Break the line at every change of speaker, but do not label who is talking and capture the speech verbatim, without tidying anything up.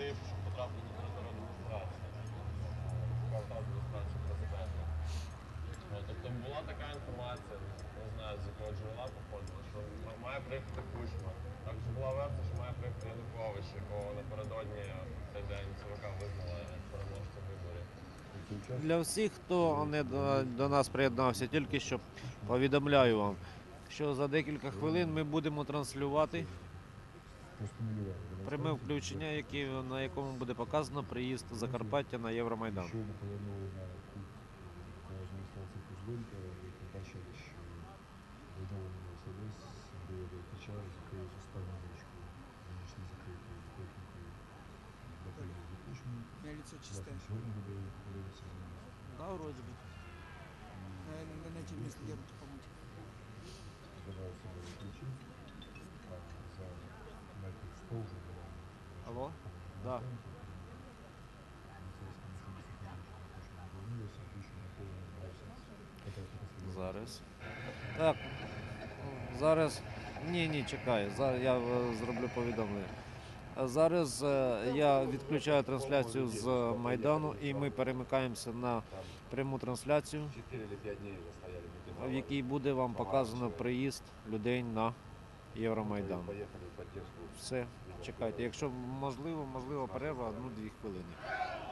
пройти, щоб потрапити на територію адміністрації. Квартал адміністрації президента. Тобто була така інформація, не знаю, з якого джерела походила, що має приїхати Кучма. Також була версія, що має приїхати Янукович, якого напередодні в цей день ЦВК визнала як переможця виборів.
Для всіх, хто не до, до нас приєднався, тільки що повідомляю вам, що за декілька хвилин ми будемо транслювати пряме включення, яке, на якому буде показано приїзд Закарпаття на Євромайдан.
Щойно повернули на кут поважної станції Кузьминка і побачили, що видовлений Мерседес білого кача з якоюсь останньою річкою, звісно, закритою технікою для приїзду Кучми.
У меня лицо чистое.
Власне, сьогодні буде подивитися за нас.
Да, вроді би.
Наверное, на эти место я буду помыть.
Забираю себе ключі, а за метр сто вже була.
Алло? Да. Зараз. Так. Зараз. Ні, ні, чекай. Зараз я е, зроблю повідомлення. А зараз е, я відключаю трансляцію з Майдану і ми перемикаємося на пряму трансляцію, в якій буде вам показано приїзд людей на Євромайдан. Все, чекайте. Якщо можливо, можливо перерва одну-дві хвилини.